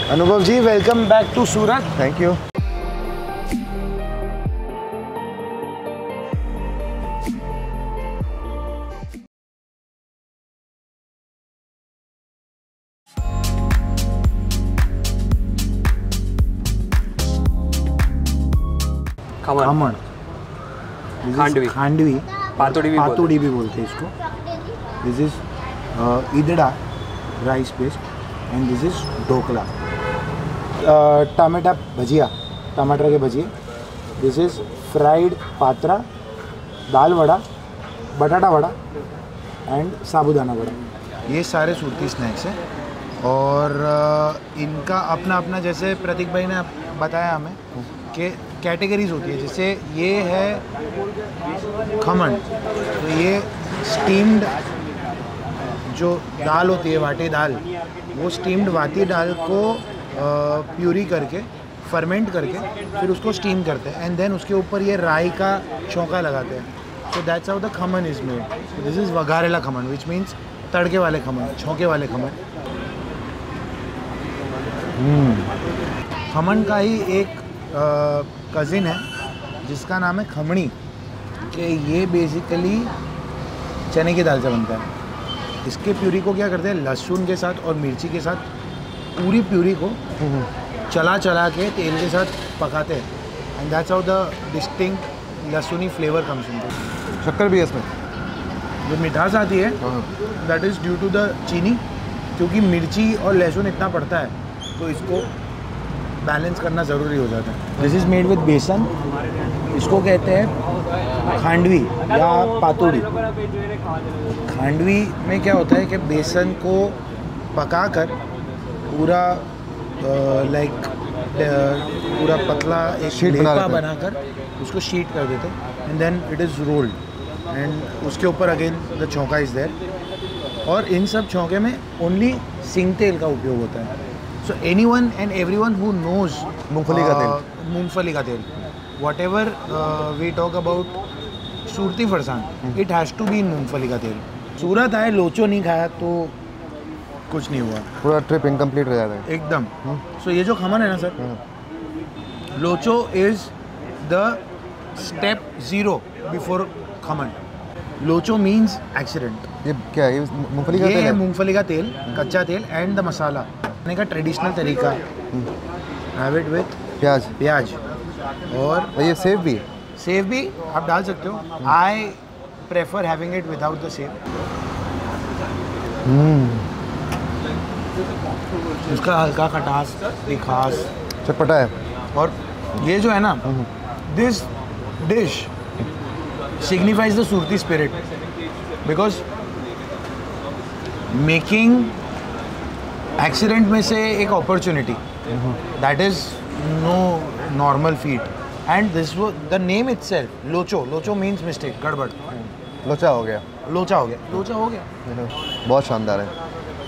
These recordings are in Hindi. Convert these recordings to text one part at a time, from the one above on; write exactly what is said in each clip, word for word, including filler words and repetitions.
अनुभव ji, welcome back to Surat. Thank you. Khaman, khandvi, khandvi, patodi भी पातोड़ी भी बोलते हैं इसको। This is idada rice paste and this is dhokla. टमाटा भजिया, टमाटर के भजिए। This is fried patra, dal vada, batata vada and साबूदाना वड़ा। ये सारे सूरती स्नैक्स हैं और uh, इनका अपना अपना, जैसे प्रतीक भाई ने बताया हमें कि कैटेगरीज होती है। जैसे ये है खमन, तो ये स्टीम्ड जो दाल होती है, वाटी दाल, वो स्टीम्ड वाटी दाल को प्यूरी करके, फर्मेंट करके फिर उसको स्टीम करते हैं एंड देन उसके ऊपर ये राई का छौंका लगाते हैं। So that's how the khaman is made. This is vagharela khaman which means तड़के वाले खमन, छौंके वाले खमन। खमन का ही एक कज़िन है जिसका नाम है खमणी, कि ये बेसिकली चने की दाल से बनता है। इसके प्यूरी को क्या करते हैं, लहसुन के साथ और मिर्ची के साथ पूरी प्यूरी को चला चला के तेल के साथ पकाते हैं and that's how the distinct लहसुनी फ्लेवर कम्स इन। शक्कर भी है इसमें, जो मिठास आती है that is due to the cheeni, क्योंकि मिर्ची और लहसुन इतना पड़ता है तो इसको बैलेंस करना ज़रूरी हो जाता है। दिस इज़ मेड विद बेसन। इसको कहते हैं खांडवी या पातोड़ी। खांडवी में क्या होता है कि बेसन को पकाकर पूरा लाइक पूरा पतला एक लेपा बनाकर उसको शीट कर देते हैं and then it is rolled and उसके ऊपर again the chhaunka is there. और इन सब छौंके में ओनली सिंग तेल का उपयोग होता है। So anyone and everyone who knows मूंगफली का तेल, मूंगफली का तेल, whatever we talk about Surti farsan, it has to be in मूंगफली का तेल। सूरत आए, लोचो नहीं खाया तो कुछ नहीं हुआ, पूरा ट्रिप इनकम्प्लीट रह जाता है एकदम। सो so, ये जो खमन है ना sir, locho is the step zero before khaman. Locho means accident. ये क्या है, ये मूंगफली का ये तेल है है? मूंगफली का तेल, कच्चा तेल एंड द मसाला बनाने का ट्रेडिशनल तरीका। हैव इट विथ प्याज, प्याज और और ये सेव भी है? सेव भी आप डाल सकते हो। I prefer having it without the sev. उसका हल्का खटास, तिखास, चटपटा है। और ये जो है ना, this dish signifies the Surti spirit because making accident में से एक opportunity, that is no normal feat and this the name itself locho. Locho means mistake, गड़बड़, लोचा हो गया, लोचा हो गया, लोचा हो गया। बहुत शानदार है।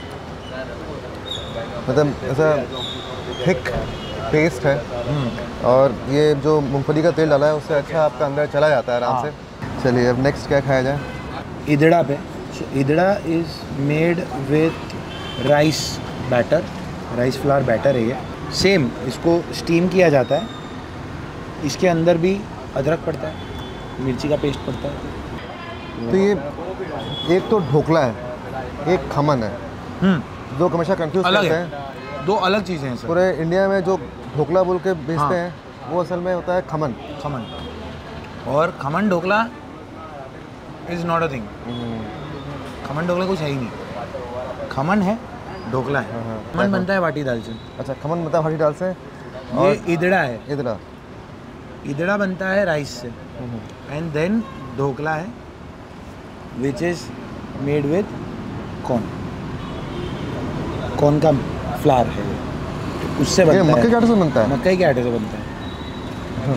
मतलब ऐसा थिक पेस्ट है और ये जो मूंगफली का तेल डाला है उससे अच्छा आपका अंदर चला जाता है आराम से। चलिए अब नेक्स्ट क्या खाया जाए? ईदड़ा पे। So idada is made with rice batter, rice flour batter है ये। सेम इसको स्टीम किया जाता है, इसके अंदर भी अदरक पड़ता है, मिर्ची का पेस्ट पड़ता है। तो ये एक तो ढोकला है, एक खमन है, दो हमेशा कंफ्यूज करते हैं। दो अलग चीज़ें हैं सर। पूरे इंडिया में जो ढोकला बोल के बेचते हाँ। हैं वो असल में होता है खमन। खमन और khaman dhokla is not a thing. Khaman dhokla कुछ है ही नहीं, खमन है, ढोकला है। खमन बनता है वाटी दाल से। अच्छा, खमन बनता है वाटी दाल से। ये ईदड़ा है, ईदड़ा ईदड़ा बनता है राइस से एंड देन ढोकला है which is made with corn. Corn का फ्लावर है, उससे बनता है। मक्के के आटे से बनता है? मक्के के आटे से बनता है।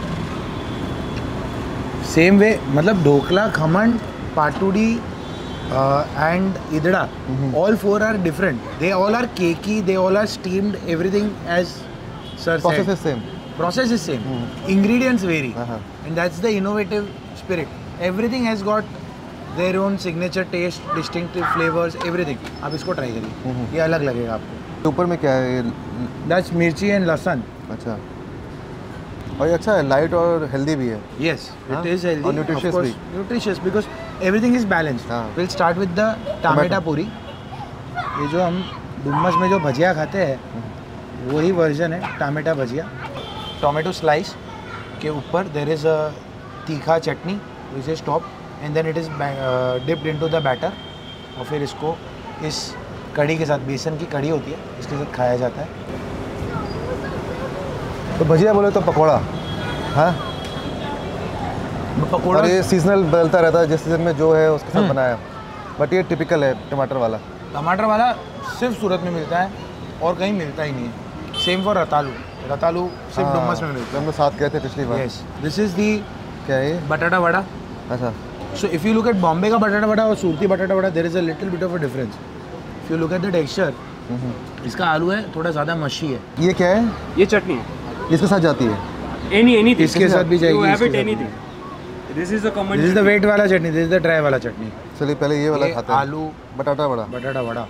सेम वे, मतलब dhokla, khaman, patudi and idada, all four are different. They all are cakey, they all are steamed, everything as sir said. Process is same. Process is same. Ingredients vary. Uh-huh. And that's the innovative spirit. Everything has got their own signature taste, distinctive flavors, everything. आप इसको ट्राई करिए, ये अलग लगेगा आपको। ऊपर में क्या है ये? दैट्स मिर्ची एंड लहसुन। अच्छा, और ये अच्छा है, लाइट और हेल्दी भी है। Yes, हाँ? it is healthy. और nutritious of course, भी। Nutritious because everything is balanced. हाँ। We'll start with the टमाटा पूरी। ये जो हम डुमस में जो भजिया खाते हैं वही वर्जन है टमाटा भजिया। टोमेटो स्लाइस के ऊपर देर इज़ अ तीखा chutney which is top and then it is dipped into the batter और फिर इसको इस कड़ी के साथ, बेसन की कड़ी होती है, इसके साथ खाया जाता है। तो भजिया बोले तो पकौड़ा, हाँ। पकौड़ा और ये सीजनल बदलता रहता है, जिस सीजन में जो है उसके साथ बनाया। बट ये टिपिकल है टमाटर वाला। टमाटर वाला सिर्फ सूरत में मिलता है और कहीं मिलता ही नहीं है। सेम फॉर रतालू। रतालू सिर्फ हाँ, डुमस में मिलता जब हम लोग साथ गए थे पिछली है। बार। यस, दिस इज दी क्या है ये? बटाटा वड़ा। अच्छा, so if you look at Bombay का बटाटा वड़ा और Surti batata vada, there is a little bit of a difference. If you look at the texture, इसका आलू है थोड़ा ज़्यादा मशी है। ये क्या है? ये चटनी है। इसके साथ जाती है? एनी एनीथिंग इसके साथ भी जाएगी, यू हैव इसके इट साथ भी anything. This is the common. This is the wet वाला chutney, this is the dry वाला चटनी। चलिए पहले ये वाला ये खाते हैं। आलू बटाटा वड़ा, बटाटा वड़ा,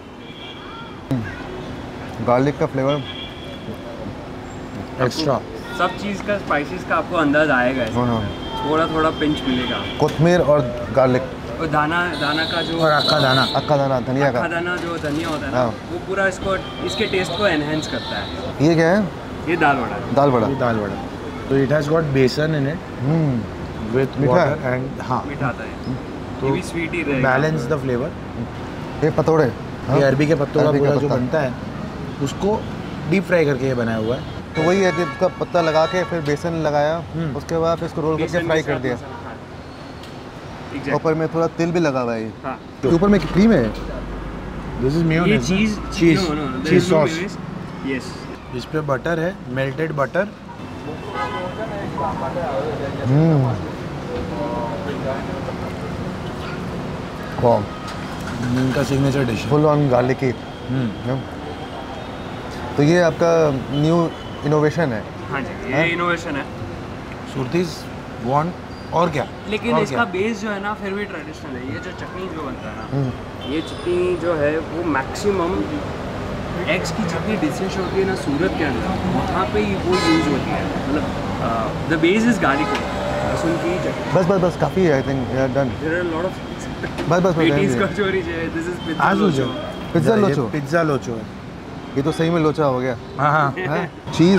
गार्लिक का फ्लेवर एक्स्ट्रा। सब चीज़ का स्पाइसेस का आपको अंदाज आएगा इसमें। हाँ हाँ, थोड़ा थोड़ा पिंच मिलेगा। कोथमीर और गार्लिक और दाना दाना का जो और अक्का दाना। अक्का दाना, धनिया अक्खा का। दाना जो धनिया होता है ना, हाँ। वो पूरा इसको इसके टेस्ट को एनहेंस करता है। ये क्या है? ये दाल वड़ा है। दाल बड़ा। ये दाल वड़ा। तो इट हैज़ गॉट बेसन इन इट हम्म, विथ मीठा है? वाटर एंड हाँ, मीठा आता है। तो ये भी स्वीट ही रहेगा। Balance the flavour. ये पतोड़े। हाँ? ये अरबी के पत्तों का अरबी का पूरा जो पत्ता। बनता है उसको डीप फ्राई करके ये बनाया हुआ है। तो वही है कि उसका पत्ता लगा के फिर बेसन लगाया, हम्म। उसके बाद फिर इसको रोल करके बेसन फ्राई के कर साथ दिया। मसाला, हाँ। Exactly. ऊपर में थोड़ा तिल भी लगा हुआ है ये। हाँ। ऊपर में क्रीम है। दिस इज ये mayonnaise. Cheese cheese no, no, there cheese is no sauce. mayonnaise. Yes. इस पे बटर है, मेल्टेड बटर। हम्म, वाह, इनका सिग्नेचर डिश है। Full on garlicky. हम्म। तो ये आपका न्यू इनोवेशन है। हाँ जी, हाँ? ये इनोवेशन है। सुरतीज वांट और क्या? लेकिन और इसका क्या? बेस जो है ना फिर भी ट्रेडिशनल है। ये जो चटनी जो बनता है ना, हम्म, ये चटनी जो है वो मैक्सिमम एग्स की जितनी डिशेज होती है ना सूरत के अंदर, वहाँ पे ही वो यूज़ होती है। मतलब द बेस इज गार्लिक, लहसुन की चटनी। बस बस बस काफ़ी है, I think we are done. There are lot of बस बस बस पेटीज रहने कचौरी जो है, दिस इज पिज्जा आज लोचो। पिज्ज़ा ये लोचो। पिज्ज़ा लोचो है। ये तो सही में लोचा हो गया। हाँ हाँ। है cheese.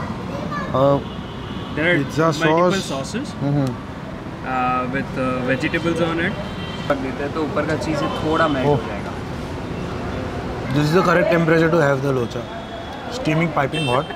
There are Pizza multiple sauce. Sauces हम्म, विद वेजिटेबल्स ऑन इट। रख देते हैं तो ऊपर का चीज़ थोड़ा मेल्ट हो ओह। जाएगा। This is the correct temperature to have the locha. Steaming piping hot,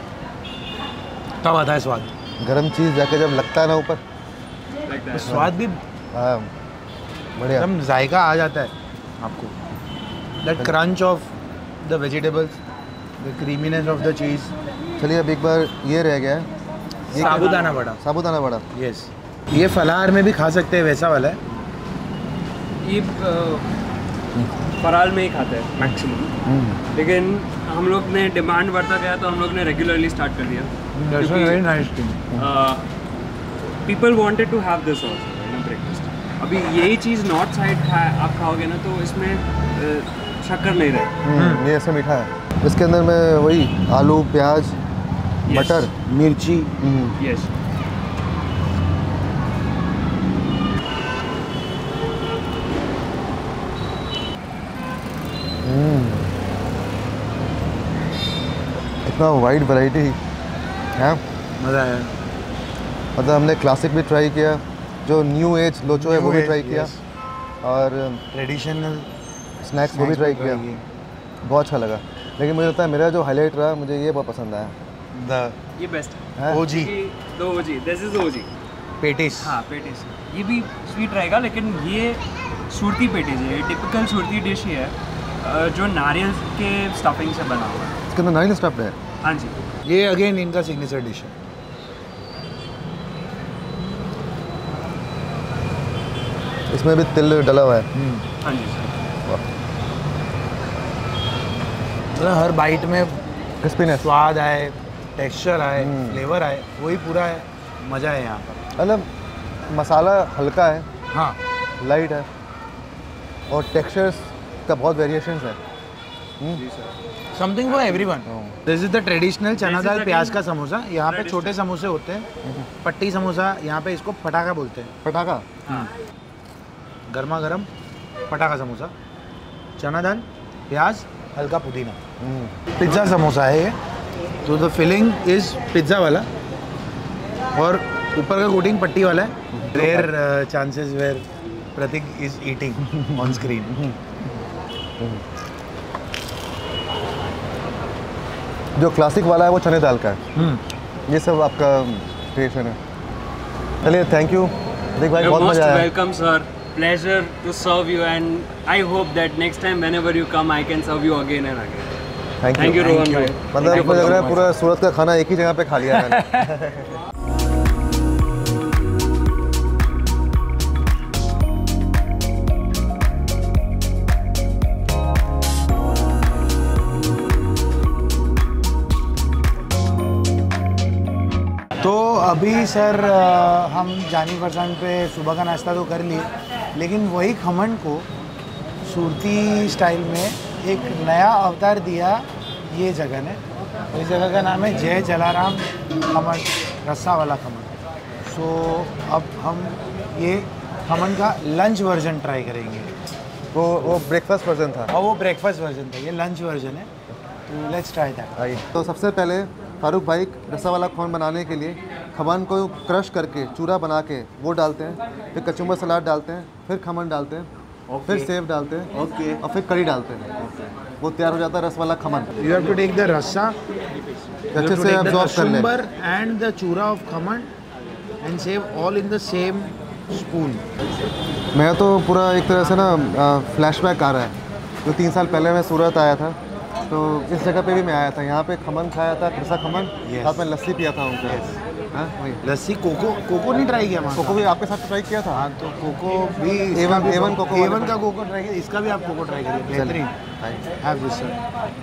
तब आता है स्वाद। गरम चीज़ जाके जब लगता है ना ऊपर, लाइक तो दैट। स्वाद भी हाँ, बढ़िया। एकदम जायका आ जाता है आपको। That crunch of the vegetables, the creaminess of the cheese. चलिए अब एक बार ये रह गया है, ये क्या- साबूदाना वड़ा। साबूदाना वड़ा। यस, ये फलाहार में भी खा सकते हैं, वैसा वाला है। ये अ, फराल में ही खाते हैं मैक्सिमम, हम्म, लेकिन हम लोग ने डिमांड बढ़ता गया तो हम लोग ने रेगुलरली स्टार्ट कर दिया। That's a very nice thing. People wanted to have this also in breakfast. अभी यही चीज़ नॉर्थ साइड खा आप खाओगे ना तो इसमें अ, शक्कर नहीं रहेगा। हम्म, ये ऐसा मीठा है। इसके अंदर में वही आलू, प्याज, Yes. मटर। मिर्ची। हम्म, यस। हम्म। इतना वाइड वैरायटी है। मज़ा आया। मतलब हमने क्लासिक भी ट्राई किया, जो न्यू एज लोचो है वो भी ट्राई किया, और ट्रेडिशनल स्नैक्स वो भी ट्राई किया। बहुत अच्छा लगा। लेकिन मुझे लगता है मेरा जो हाईलाइट रहा, मुझे ये बहुत पसंद आया। द ये बेस्ट है। है? ओजी दो OG, this is OG. Patties. हाँ पेटिस, ये भी स्वीट रहेगा लेकिन ये सूरती पेटिस है। ये टिपिकल सूरती डिश ही है अ, जो नारियल के स्टफिंग से बना हुआ है। इसके अंदर नारियल स्टफ्ड है। हाँ जी। ये अगेन इनका सिग्नेचर डिश है। इसमें भी तिल डला हुआ है। हाँ जी सर। मतलब हर बाइट में क्रिस्पीनेस, स्वाद आए, टेक्सचर आए, हम्म। फ्लेवर आए, वही पूरा है। मज़ा है यहाँ पर। मतलब मसाला हल्का है, हाँ, लाइट है, और टेक्सचर्स का बहुत वेरिएशंस है। हम्म, जी sir. Something for everyone. This is the traditional chana dal प्याज का समोसा। यहाँ पे छोटे समोसे होते हैं, पट्टी समोसा, यहाँ पे इसको पटाखा बोलते हैं। पटाखा। गर्मा गर्म पटाखा समोसा, चना दाल प्याज हल्का पुदीना। पिज्ज़ा समोसा है ये, तो द फिलिंग इज पिज्ज़ा वाला और ऊपर का कोटिंग पट्टी वाला है। Rare chances where Prateek is eating on screen. जो क्लासिक वाला है वो चने दाल का है, ये सब आपका क्रिएशन है। चलिए थैंक यू प्रतीक भाई, बहुत मजा आया। Welcome sir, pleasure to serve you and I hope that next time whenever you come I can serve you again and again. Thank Thank you you Rohan भाई। मतलब मुझे लग रहा है पूरा सूरत का खाना एक ही जगह पे खा लिया मैंने। तो अभी सर अ, हम जानी फरसान पे सुबह का नाश्ता तो कर लिए, लेकिन वही खमन को सूरती स्टाइल में एक नया अवतार दिया ये जगह ने। और इस जगह का नाम है जय जलाराम खमन, रस्सा वाला खमन। सो अब हम ये खमन का लंच वर्जन ट्राई करेंगे। वो वो ब्रेकफास्ट वर्जन था और वो ब्रेकफास्ट वर्जन था, ये लंच वर्जन है। तो लेट्स ट्राई दैट। आइए। तो सबसे पहले फारूक भाई रस्सा वाला खमन बनाने के लिए खमन को क्रश करके चूरा बना के वो डालते हैं, फिर कचुम्बर सलाद डालते हैं, फिर खमन डालते हैं, okay. फिर सेव डालते हैं, ओके, और फिर करी डालते हैं, okay. वो तैयार हो जाता है रस वाला khaman. You have to take the rassa, अच्छे से अब्सॉर्ब कर लें, and the chura of khaman and sev all in the same spoon. मैं तो पूरा एक तरह से ना फ्लैशबैक आ रहा है। जो तीन साल पहले मैं सूरत आया था तो इस जगह पे भी मैं आया था, यहाँ पे खमन खाया था, रस्सा खमन, yes. साथ में लस्सी पिया था उनसे। yes. हाँ वही लस्सी, कोको कोको नहीं ट्राई किया? कोको भी आपके साथ ट्राई किया था। हाँ, तो कोको भी एवन एवन कोको एवन का कोको ट्राई किया, इसका भी आप कोको ट्राई करिए, बेहतरीन। Have this sir.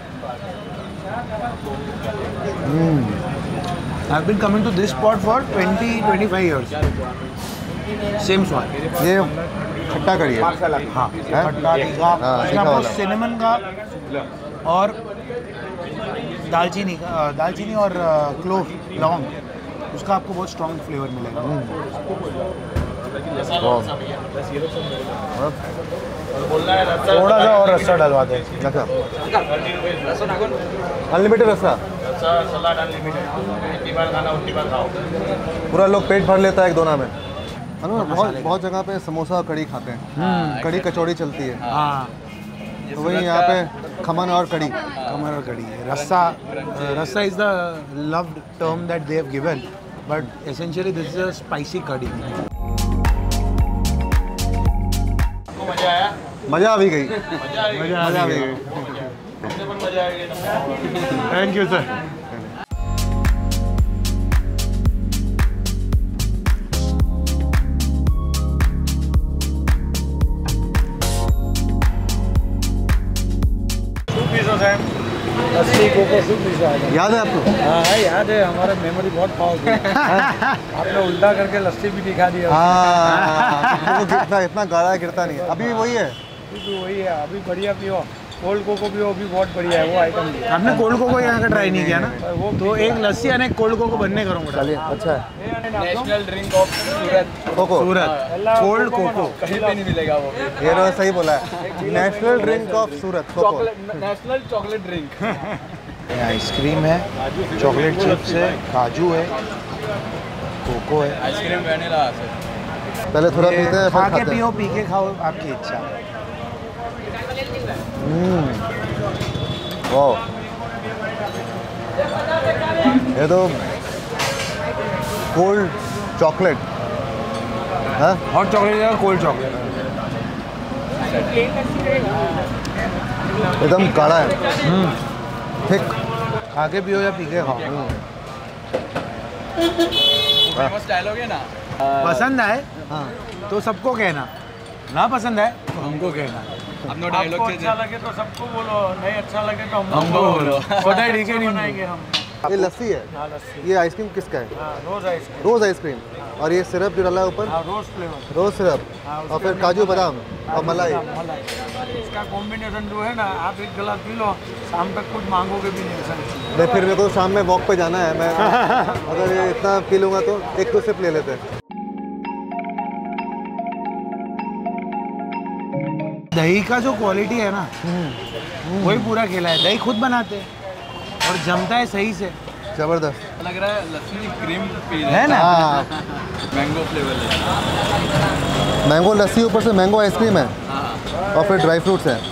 I have been coming to this spot for twenty twenty five years. Same स्वाद। ये खट्टा कड़ी है। हाँ, खट्टा तीखा, हाँ, इसमें आपको सिनेमन का और दालचीनी का दालचीनी और क्लोव लौंग, उसका आपको बहुत स्ट्रॉन्ग फ्लेवर मिलेगा। थोड़ा सा और रस्सा डलवा दें। अच्छा, अनलिमिटेड रस्सा, पूरा लोग पेट भर लेता है एक दोना में। है ना, बहुत बहुत जगह पे समोसा और कड़ी खाते हैं, कड़ी कचौड़ी चलती है। हाँ, तो वही यहाँ पे खमन और कड़ी। खमन और कड़ी, rassa rassa is the loved term that they have given, but essentially this is a spicy kadhi. मजा आ भी गई, मजा मजा आ भी गई। Thank you sir. लस्सी कोको सूप भी आ गया। याद है आपको? हाँ है, याद है, हमारा मेमोरी बहुत पावरफुल। आपने उल्टा करके लस्सी भी दिखा दिया। हाँ, वो गिरता इतना गाढ़ा गिरता नहीं है। अभी भी वही है, अभी भी वही है। अभी बढ़िया पियो, कोल्ड कोको पियो, भी बहुत बढ़िया है वो आइटम। आपने कोल्ड कोको यहाँ का ट्राई नहीं किया ना? वो तो एक लस्सी और एक कोल्ड कोको बनने करूँगा। चलिए अच्छा है। National drink of Surat. Cocoa, Surat cold cocoa कहीं पे नहीं मिलेगा वो। ये तो सही बोला है, national drink of Surat cocoa. National chocolate drink. Ice cream है, चॉकलेट चिप्स है, काजू है, कोको है। आइसक्रीम वैनिला से। पहले थोड़ा पीते हैं, खा फिर के खाते पियो, हैं। पी के खाओ, आपकी इच्छा। वाह, ये तो कोल्ड चॉकलेट है, हॉट चॉकलेट या कोल्ड चॉकलेट, एकदम काढ़ा है, थिक। खा के पियो या पी के खाओ। फेमस डायलॉग है ना, पसंद आए हाँ, तो सबको कहना, ना पसंद आए तो हमको कहना। अपना डायलॉग अच्छा लगे तो सबको बोलो, नहीं अच्छा लगे तो हमको बोलो। पता है ठीक है नहीं बनाएंगे हम। ये लस्सी है, हाँ लस्सी, ये आइसक्रीम किसका है? हाँ रोज़ आइसक्रीम, रोज़ आइसक्रीम। और ये सिरप जो डाला है ऊपर, हाँ रोज़ फ्लेवर, रोज़ सिरप, हाँ, और फिर काजू बादाम और मलाई। मलाई। इसका कॉम्बिनेशन जो है ना, आप एक गिलास पी लो, शाम तक कुछ मांगोगे भी नहीं ऐसा नहीं। नहीं, फिर मेरे को शाम में वॉक पे जाना है, मैं अगर ये इतना पी लूँगा तो एक दो सिप ले लेते हैं। दही का जो क्वालिटी है ना, वही पूरा खेला है। दही खुद बनाते हैं और जमता है सही से, ज़बरदस्त लग रहा है लस्सी क्रीम पी है ना। हाँ, मैंगो फ्लेवर है। मैंगो लस्सी, ऊपर से मैंगो आइसक्रीम है हाँ और फिर ड्राई फ्रूट्स है।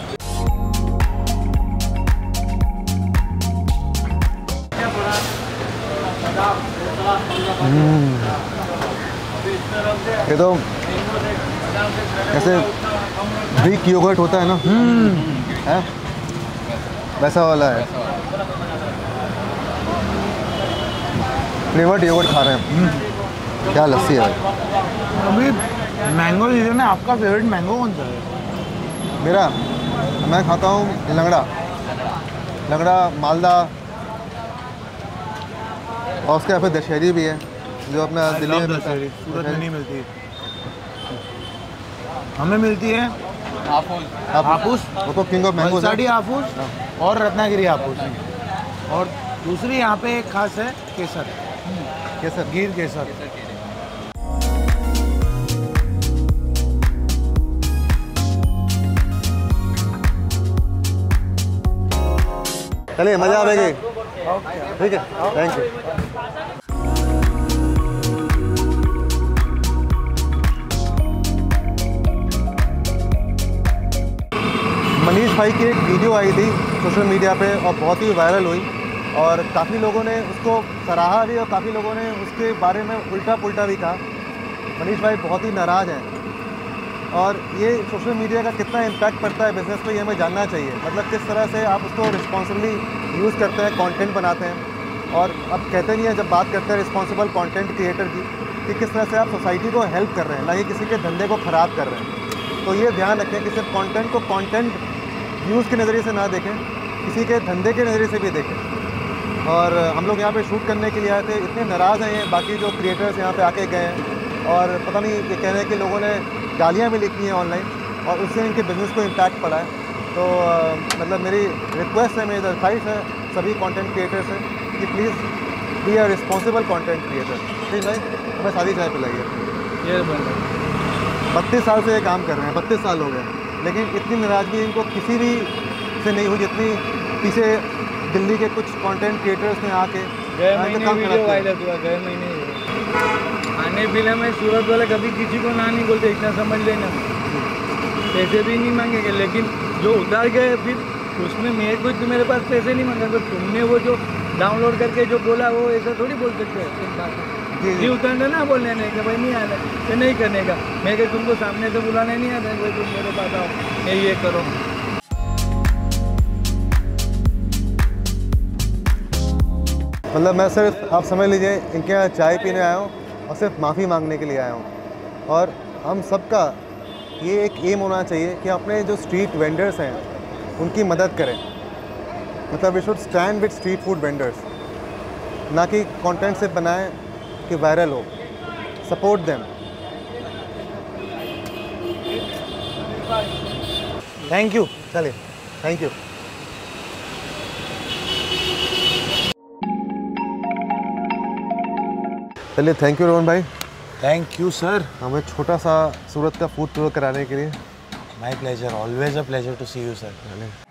हम्म, ये तो ऐसे ग्रीक योगर्ट होता है ना, है वैसा वाला है। फ्लेवर्ड योगर्ट खा रहे हैं। क्या लस्सी है भाई। अभी मैंगो सीजन है, आपका फेवरेट मैंगो कौन सा है? मेरा, मैं खाता हूँ लंगड़ा, लंगड़ा मालदा, और उसके यहाँ पे दशहरी भी है जो अपना दिल्ली में मिलता है। सूरत में नहीं मिलती, हमें मिलती है हापुस, वो तो किंग ऑफ मैंगोज है। वलसाडी हापुस और रत्नागिरी हापुस। और दूसरी यहाँ पे एक खास है केसर, केसर, गिर केसर। चलिए मज़ा आएगी। ठीक है, थैंक यू। मनीष भाई की एक वीडियो आई थी सोशल मीडिया पे और बहुत ही वायरल हुई, और काफ़ी लोगों ने उसको सराहा भी और काफ़ी लोगों ने उसके बारे में उल्टा पुल्टा भी कहा। मनीष भाई बहुत ही नाराज़ हैं, और ये सोशल मीडिया का कितना इम्पैक्ट पड़ता है बिज़नेस पे, ये हमें जानना चाहिए। मतलब किस तरह से आप उसको रिस्पॉन्सिबली यूज़ करते हैं, कंटेंट बनाते हैं। और अब कहते नहीं है, जब बात करते हैं रिस्पॉन्सिबल कंटेंट क्रिएटर की, कि किस तरह से आप सोसाइटी को हेल्प कर रहे हैं, ना कि किसी के धंधे को ख़राब कर रहे हैं। तो ये ध्यान रखें कि सिर्फ कंटेंट को कंटेंट न्यूज़ के नज़रिए से ना देखें, किसी के धंधे के नज़रिए से भी देखें। और हम लोग यहाँ पे शूट करने के लिए आए थे, इतने नाराज़ हैं ये बाकी जो क्रिएटर्स यहाँ पे आके गए हैं, और पता नहीं ये कह रहे हैं कि लोगों ने गालियाँ भी लिखी हैं ऑनलाइन, और उससे इनके बिज़नेस को इम्पैक्ट पड़ा है। तो आ, मतलब मेरी रिक्वेस्ट है, मेरी दरख्वास्त है सभी कंटेंट क्रिएटर से कि please be a responsible content creator. ठीक भाई, हमें सारी चाय पिलाइए। ये बत्तीस साल से ये काम कर रहे हैं, बत्तीस साल हो गए, लेकिन इतनी नाराज़गी इनको किसी भी से नहीं हुई जितनी पीछे दिल्ली के कुछ कंटेंट क्रिएटर्स ने आके गए आके महीने काम वीडियो कराते हैं। वायरल हुआ, गए महीने खाने पीने में सूरत वाले कभी किसी को ना नहीं बोलते, इतना समझ लेना। पैसे भी नहीं मांगेंगे, लेकिन जो उतार गए फिर उसमें मेरे को तो मेरे पास पैसे नहीं मांगे, तो तुमने वो जो डाउनलोड करके जो बोला वो ऐसा थोड़ी बोल सकते हैं। जी नहीं उतरना ना बोलने नहीं कि भाई नहीं आना, तो नहीं करने का। मैं कि तुमको सामने से बुलाने नहीं आता, भाई तुम मेरे पास आओ, ये ये करो। मतलब मैं सिर्फ, आप समझ लीजिए, इनके यहाँ चाय पीने आया हूँ और सिर्फ माफ़ी मांगने के लिए आया हूँ। और हम सबका ये एक एम होना चाहिए कि अपने जो स्ट्रीट वेंडर्स हैं उनकी मदद करें। मतलब we should stand with street food vendors, ना कि कंटेंट से बनाएं कि वायरल हो। Support them. Thank you. चलिए, थैंक यू। चलिए, थैंक यू रोहन भाई, थैंक यू सर। हमें छोटा सा सूरत का फूड टूर कराने के लिए। My pleasure, always a pleasure to see you sir.